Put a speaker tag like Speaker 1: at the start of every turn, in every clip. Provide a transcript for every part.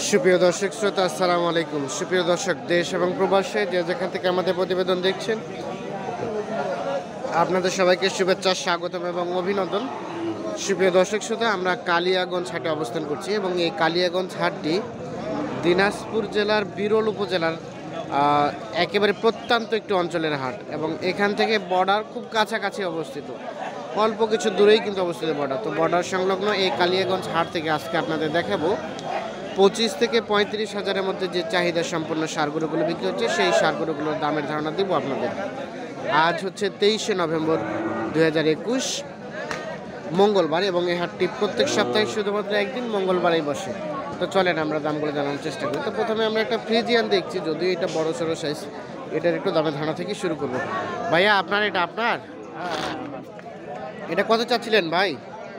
Speaker 1: সুপ্রিয় দর্শক শ্রোতা, আসসালামু আলাইকুম। সুপ্রিয় দর্শক, দেশ এবং প্রবাসে যে যেখান থেকে আমাদের প্রতিবেদন দেখছেন, আপনাদের সবাইকে শুভেচ্ছা, স্বাগতম এবং অভিনন্দন। সুপ্রিয় দর্শক শ্রোতা, আমরা কালিয়াগঞ্জ হাটে অবস্থান করছি এবং এই কালিয়াগঞ্জ হাটটি দিনাজপুর জেলার বিরল উপজেলার একেবারে প্রত্যন্ত একটি অঞ্চলের হাট এবং এখান থেকে বর্ডার খুব কাছাকাছি অবস্থিত, অল্প কিছু দূরেই কিন্তু অবস্থিত বর্ডার। তো বর্ডার সংলগ্ন এই কালিয়াগঞ্জ হাট থেকে আজকে আপনাদের দেখাবো 25 থেকে 35 হাজারের মধ্যে যে চাহিদা সম্পন্ন সারগরুগুলো বিক্রি হচ্ছে, সেই সারগরুগুলোর দামের ধারণা দিব আপনাদের। আজ হচ্ছে 23শে নভেম্বর 2021 মঙ্গলবার এবং এই হাটটি প্রত্যেক সপ্তাহে শুধুমাত্র একদিন মঙ্গলবারেই বসে। তো চলেন আমরা দামগুলো জানানোর চেষ্টা করি। তো প্রথমে আমরা একটা ফ্রিজিয়ান দেখছি, যদিও এটা বড় সড়ো সাইজ। এটার একটু দামের ধারণা থেকে শুরু করব। ভাইয়া, আপনার এটা আপনার এটা কত চাচ্ছিলেন ভাই?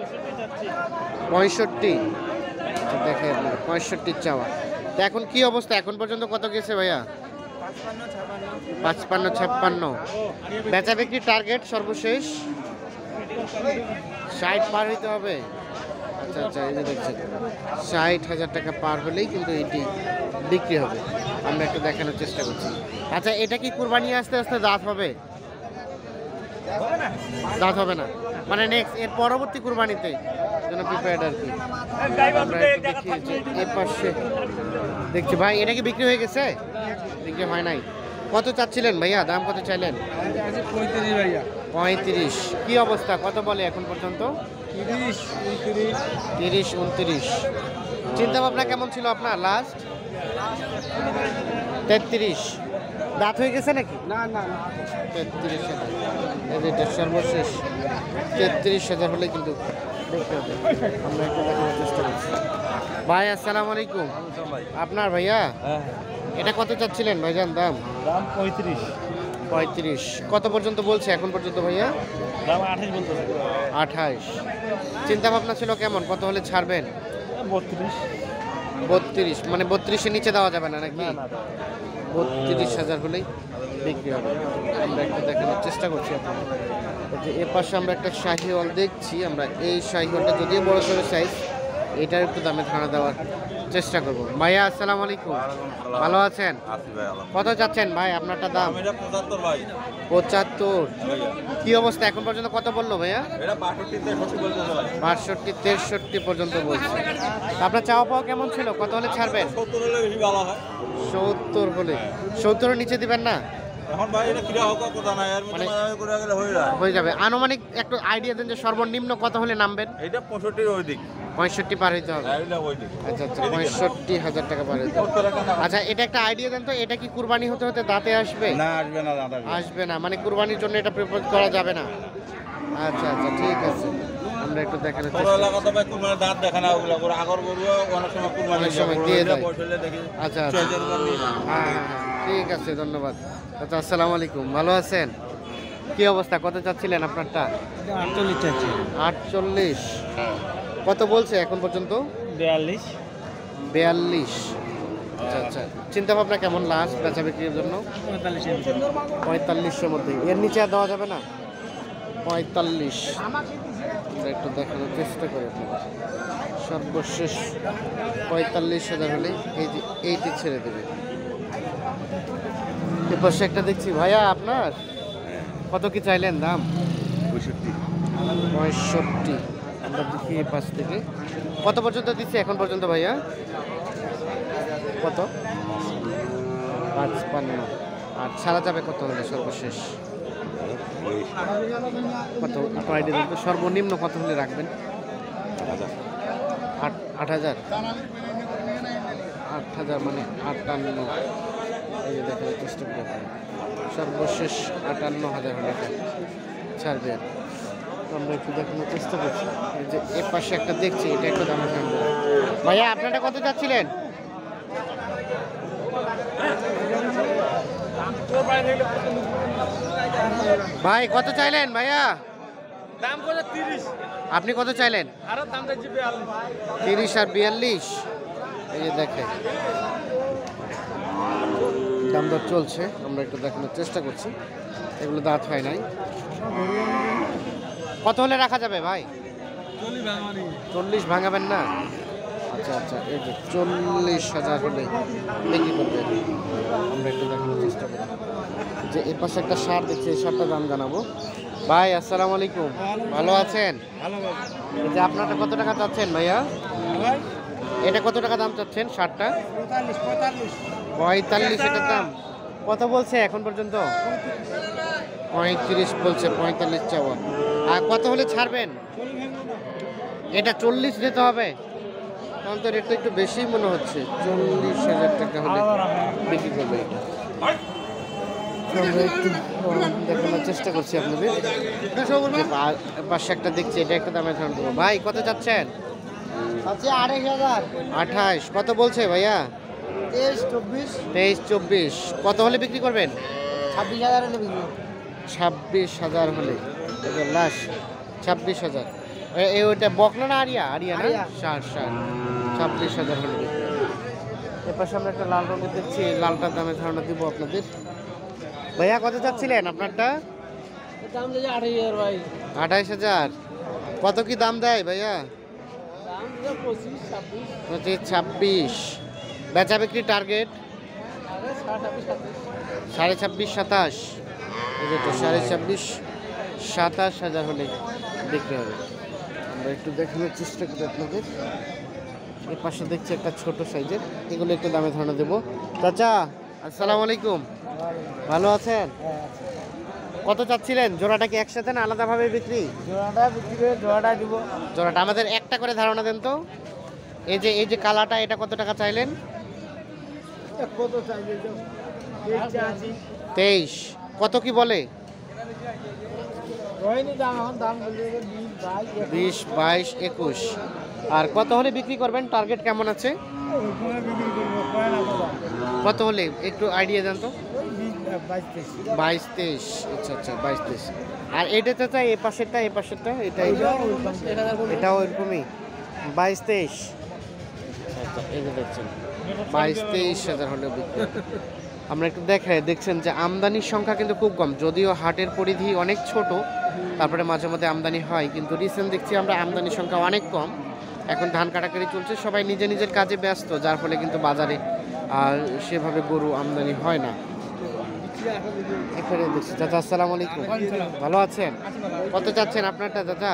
Speaker 1: 65। দেখে 65 চাওয়া। তো এখন কি অবস্থা, এখন পর্যন্ত কত গেছে ভাইয়া? 55-56। বেচা বিক্রি টার্গেট সর্বশেষ 60 পার হইতে হবে। আচ্ছা আচ্ছা, এই যে দেখছেন 60,000 টাকা পার হলেই কিন্তু এটি বিক্রি হবে। আমরা একটু দেখানোর চেষ্টা করছি। আচ্ছা, এটা কি কুরবানি আস্তে আস্তে দাঁত হবে? দাঁত হবে না মানে নেক্সট এর পরবর্তী কুরবানিতে যেন প্রিপেয়ার্ড আর কি। আমরা একটু দেখি যে এর পাশে দেখছি। ভাই, এটা কি বিক্রি হয়ে গেছে? বিক্রি হয় নাই। কত চাচ্ছিলেন ভাইয়া? দাম কত চাইলেন?
Speaker 2: 35 ভাইয়া।
Speaker 1: 35। কি অবস্থা, কত বলে এখন পর্যন্ত? 30-29। চিন্তা ভাবনা কেমন ছিল আপনার লাস্ট? 33। দাঁত হয়ে গেছে নাকি?
Speaker 2: না না
Speaker 1: 33,000। এটা সর্বশেষ 33,000 হলে কিন্তু দেখতে হবে। আমরা একটু দেখানোর চেষ্টা করছি। ভাই, আসসালামু আলাইকুম। আপনার ভাইয়া এটা কত চাচ্ছিলেন ভাইজান? দাম 35। কত পর্যন্ত বলছে এখন পর্যন্ত ভাইয়া?
Speaker 2: দাম 28 বলতেছে।
Speaker 1: 28। চিন্তা ভাবনা ছিল কেমন, কত হলে ছাড়বেন? 32। মানে 32-এর নিচে দেওয়া যাবে না নাকি? 32,000 হলেই বিক্রি হবে। আমরা একটু দেখানোর চেষ্টা করছি আপনাদের। যে এ পাশে আমরা একটা শাহিওয়াল দেখছি। আমরা এই শাহিওয়ালটা যদিও বড় সড়ো সাইজ, এটার একটু দামে ধারণা দেওয়ার চেষ্টা করব। ভাইয়া, আসসালামু আলাইকুম। ভালো আছেন? কত যাচ্ছেন ভাই আপনারটা দাম? 75। কি অবস্থা, এখন পর্যন্ত কত বললো ভাইয়া? 62-63 পর্যন্ত বলছে। আপনার চাওয়া পাওয়া কেমন ছিল, কত হলে ছাড়বেন? 70 হলে। 70-এর নিচে দিবেন না? হয়ে যাবে। আনুমানিক একটু আইডিয়া দেন যে সর্বনিম্ন কত হলে নামবেন?
Speaker 3: এটা 65 ওই দিক।
Speaker 1: 65 পার হইতে হবে। আচ্ছা আচ্ছা, 65,000 টাকা পার হইতে হবে। আচ্ছা, এটা একটা আইডিয়া দেন তো, এটা কি কুরবানি হতে হতে দাঁতে আসবে?
Speaker 3: না, আসবে না দাদা।
Speaker 1: আসবে না মানে কুরবানির জন্য এটা প্রিপেয়ার করা যাবে না। আচ্ছা আচ্ছা, ঠিক আছে। আমরা একটু দেখানোর চেষ্টা করি।
Speaker 3: এলাকাতে ভাই কুরবানির দাঁত দেখে না, ওগুলা করে আগর গরু অনেক সময় কুরবানি
Speaker 1: অনেক সময় দিয়ে দেয়।
Speaker 3: দেখি।
Speaker 1: আচ্ছা আচ্ছা, হ্যাঁ হ্যাঁ, ঠিক আছে, ধন্যবাদ। আচ্ছা, আসসালামু আলাইকুম। ভালো আছেন? কি অবস্থা, কত চাচ্ছিলেন আপনারটা?
Speaker 2: 48 চাচ্ছি।
Speaker 1: 48। কত বলছে এখন পর্যন্ত? 42। আচ্ছা আচ্ছা, চিন্তা ভাবনা কেমন লাস্ট বেচা বিক্রির জন্য? 45-এর মধ্যে। এর নিচে আর দেওয়া যাবে না? 45। আমরা একটু দেখানোর চেষ্টা করি আপনাদের। সর্বশেষ 45,000 হলে এই যে এইটি ছেড়ে দেবে। এর পাশে একটা দেখছি। ভাইয়া, আপনার কত কি চাইলেন দাম? 65। আমরা দেখি এই পাশ থেকে কত পর্যন্ত দিচ্ছে এখন পর্যন্ত ভাইয়া? কত? 55। আর ছাড়া যাবে কত হলে সর্বশেষ? কত আইডিয়া দেন তো, সর্বনিম্ন কত হলে রাখবেন? 8,000। 8,000 মানে 58। এই যে দেখার চেষ্টা করবেন। সর্বশেষ 58,000 হলে ছাড়বে। আমরা একটু দেখানোর চেষ্টা করছি। এই যে এর পাশে একটা দেখছি, এটা একটু দামে থাকবে। ভাইয়া, আপনারা কত চাচ্ছিলেন? ভাই, কত চাইলেন ভাইয়া?
Speaker 2: দাম কত? 30।
Speaker 1: আপনি কত চাইলেন?
Speaker 2: আর দাম দিচ্ছি 42।
Speaker 1: 30 আর 42। এই যে দেখে দাম দর চলছে। আমরা একটু দেখানোর চেষ্টা করছি। এগুলো দাঁত হয় নাই। কত হলে রাখা যাবে ভাই? 40 ভাঙাবেন না? আচ্ছা আচ্ছা, এই যে 40,000 হলে বিক্রি করবে। আমরা একটু দেখানোর চেষ্টা করি যে এর পাশে একটা সার দেখছি, এই সারটার দাম জানাবো। ভাই আসসালামু আলাইকুম, ভালো আছেন? এই যে আপনারটা কত টাকা চাচ্ছেন ভাইয়া? এটা কত টাকা দাম চাচ্ছেন সারটা? 45 এটার দাম। কত বলছে এখন পর্যন্ত? 35 বলছে, 45 চাওয়া। আর কত হলে ছাড়বেন? এটা 40 দিতে হবে, কারণ তো রেটটা একটু বেশি মনে হচ্ছে। 40,000 টাকা হলে বিক্রি করবে এটা। তো আমরা একটু দেখানোর চেষ্টা করছি আপনাদের। পাশে একটা দেখছি, এটা একটা দামে ধারণ করবো। ভাই কত চাচ্ছেন? 28। কত বলছে ভাইয়া? 23, 24। কত হলে বিক্রি করবেন? 26,000 হলে। লাস্ট 26,000। ওইটা বকনা না আরিয়া? আরিয়া না, ষাট 26,000 হলে বিক্রি। এর পাশে আমরা একটা লাল রঙের দেখছি, লালটার দামে ধারণা দিব আপনাদের। ভাইয়া কত চাচ্ছিলেন আপনারটা? 28,000। কত কি দাম দেয় ভাইয়া? 25, 26। বেচা বিক্রি টার্গেট 26.5, 27। এই যে তো 26.5, 27,000 হলে বিক্রি হবে। আমরা একটু দেখানোর চেষ্টা করি আপনাদের। এর পাশে দেখছি একটা ছোট সাইজের, এগুলো একটু দামে ধারণা দেবো। চাচা আসসালামু আলাইকুম, ভালো আছেন? কত চাচ্ছিলেন? জোড়াটা কি একসাথে না আলাদাভাবে বিক্রি?
Speaker 2: জোড়াটা দিব।
Speaker 1: জোড়াটা আমাদের একটা করে ধারণা দেন তো। এই যে কালাটা, এটা কত টাকা চাইলেন?
Speaker 2: কত চাইবে?
Speaker 1: 23। কত কি বলে? 20, 22, 21। আর কত হলে বিক্রি করবেন? টার্গেট কেমন আছে? কত হলে একটু আইডিয়া দেন তো। 22, 23। আচ্ছা আচ্ছা, 22, 23। আর এটা চাচা এই পাশেরটা, এটাও এরকমই 22, 23। আচ্ছা, এই যে দেখছেন 22, 23,000 হলে বিক্রি। আমরা একটু দেখছেন যে আমদানির সংখ্যা কিন্তু খুব কম, যদিও হাটের পরিধি অনেক ছোট, তারপরে মাঝে মধ্যে আমদানি হয়, কিন্তু রিসেন্ট দেখছি আমরা আমদানির সংখ্যা অনেক কম। এখন ধান কাটাকাটি চলছে, সবাই নিজের কাজে ব্যস্ত, যার ফলে কিন্তু বাজারে আর সেভাবে গরু আমদানি হয় না। এখানে দেখছি। চাচা আসসালামু আলাইকুম, ভালো আছেন? কত চাচ্ছেন আপনারটা চাচা?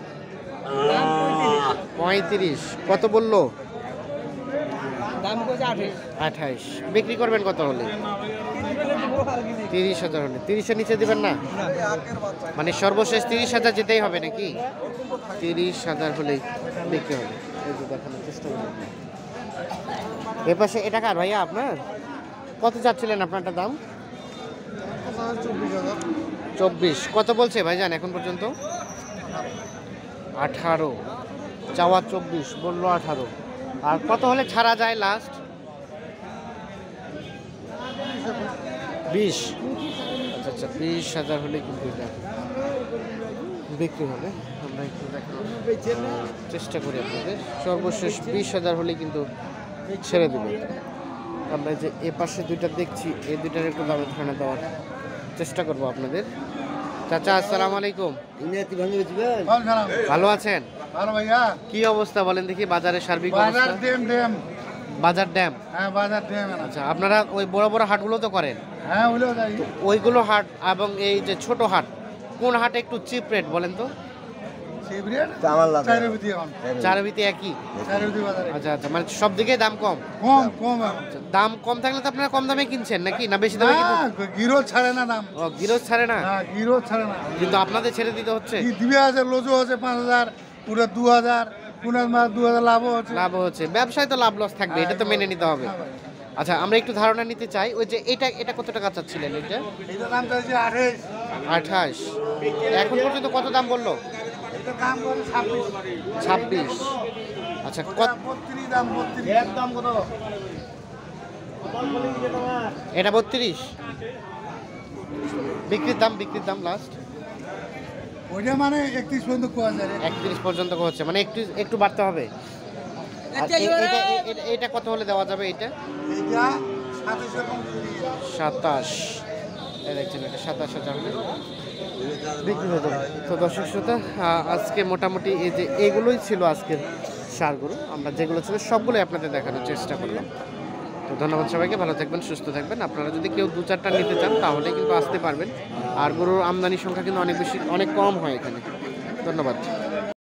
Speaker 1: 35। কত বললো? 28। বিক্রি করবেন কত হলে? 30,000 হলে। 30-এর নিচে দিবেন না? মানে সর্বশেষ 30,000 যেতেই হবে নাকি? 30,000 হলেই বিক্রি হবে। এই যে দেখানোর চেষ্টা করি। এ পাশে এটা কার ভাইয়া আপনার? কত চাচ্ছিলেন আপনারটা দাম? 24। কত বলছে ভাইজান এখন পর্যন্ত? 18। চাওয়া 24, বললো 18। আর কত হলে ছাড়া যায় লাস্ট? 20। আচ্ছা আচ্ছা, 20,000 হলে কিন্তু এটা বিক্রি হবে। আমরা একটু দেখানোর চেষ্টা করি আপনাদের। সর্বশেষ 20,000 হলে কিন্তু ছেড়ে দেবে। আমরা যে এ পাশে দুইটা দেখছি, এই দুইটার একটু দামে ধারণা দেওয়ার চেষ্টা করব আপনাদের। চাচা আসসালামু আলাইকুম, ভালো আছেন?
Speaker 4: ভালো ভাইয়া।
Speaker 1: কি অবস্থা বলেন দেখি বাজারের সার্বিক
Speaker 4: বাজার
Speaker 1: অবস্থা?
Speaker 4: ড্যাম।
Speaker 1: বাজার ড্যাম।
Speaker 4: হ্যাঁ, বাজার ড্যাম।
Speaker 1: আচ্ছা, আপনারা ওই বড় বড় হাটগুলো তো করেন?
Speaker 4: হ্যাঁ, ওইগুলো যাই।
Speaker 1: ওইগুলো হাট এবং এই যে ছোট হাট, কোন হাটে একটু চিপ রেট বলেন তো? চারবিতে একই? আচ্ছা আচ্ছা, মানে সব দিকে দাম কম?
Speaker 4: কম।
Speaker 1: দাম কম থাকলে তো আপনারা কম দামে কিনছেন নাকি, না বেশি দামে কিনছেন?
Speaker 4: গিরোজ ছাড়ে না দাম।
Speaker 1: ও, গিরোজ ছাড়ে না?
Speaker 4: হ্যাঁ, গিরোজ ছাড়ে না।
Speaker 1: কিন্তু আপনাদের ছেড়ে দিতে হচ্ছে।
Speaker 4: দিবে আছে, লোজও আছে 5,000, পুরো 2,000, কোন মাস 2,000 লাভও হচ্ছে।
Speaker 1: লাভ হচ্ছে, ব্যবসায় তো লাভ লস থাকবে, এটা তো মেনে নিতে হবে। আচ্ছা, আমরা একটু ধারণা নিতে চাই, ওই যে এটা কত টাকা চাচ্ছিলেন? এটা
Speaker 4: এটার দাম চাইছে 28।
Speaker 1: 28। এখন পর্যন্ত কত দাম বললো?
Speaker 4: এটার দাম করে
Speaker 1: 26। আচ্ছা, কত?
Speaker 4: 32 দাম। 32 দাম কত?
Speaker 1: এটা 32 বিক্রির দাম লাস্ট
Speaker 4: ওইটা মানে 31 পর্যন্ত কোয়া যায়।
Speaker 1: 31 পর্যন্ত হচ্ছে, মানে একটু বাড়তে হবে। আর এটা কত হলে দেওয়া যাবে? এটা 27। দেখছেন, এটা 27,000 হলে বিক্রি হয়ে যাবে। তো দর্শক শ্রোতা, আজকে মোটামুটি এই যে এগুলোই ছিল আজকের ষাঁড় গরু আমরা যেগুলো ছিল সবগুলোই আপনাদের দেখানোর চেষ্টা করলাম। তো ধন্যবাদ সবাইকে, ভালো থাকবেন, সুস্থ থাকবেন। আপনারা যদি কেউ 2-4টা নিতে চান তাহলে কিন্তু আসতে পারবেন। আর গরুর আমদানি সংখ্যা কিন্তু অনেক কম হয় এখানে। ধন্যবাদ।